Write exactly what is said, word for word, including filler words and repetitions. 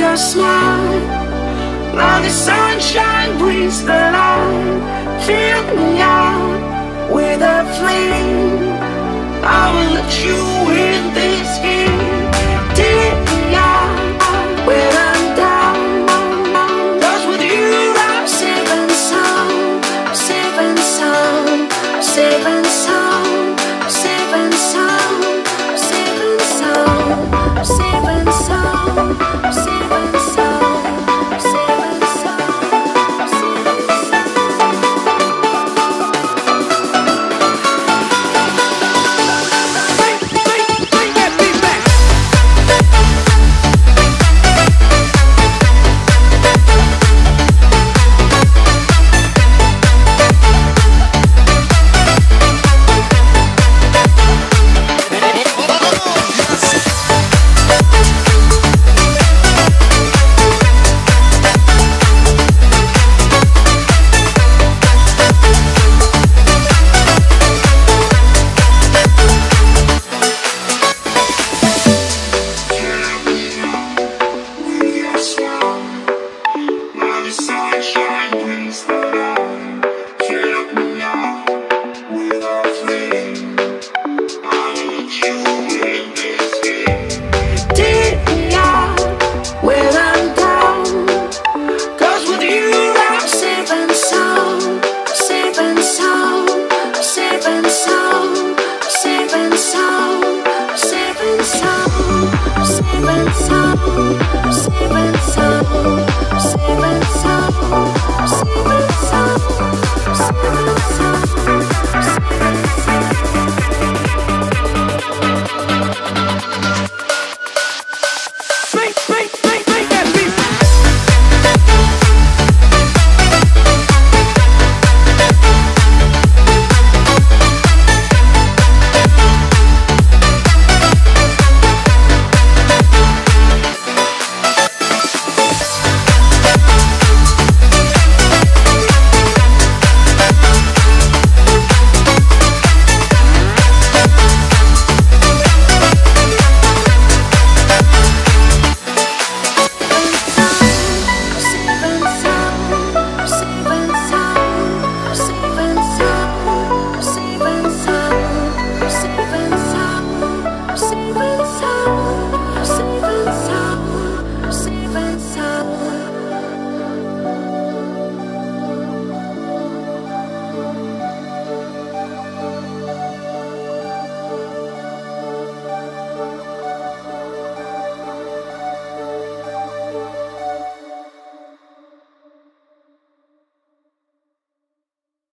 your smile. Now the sunshine brings the light. Fill me out with a flame. I will let you in this game. Take me out when I'm down. 'Cause with you I'm safe and sound. I'm safe and sound. I'm safe and sound. I'm safe and sound. I'm safe and sound. I'm safe and sound. I'm safe and sound. I'm safe and sound. I'm safe and sound.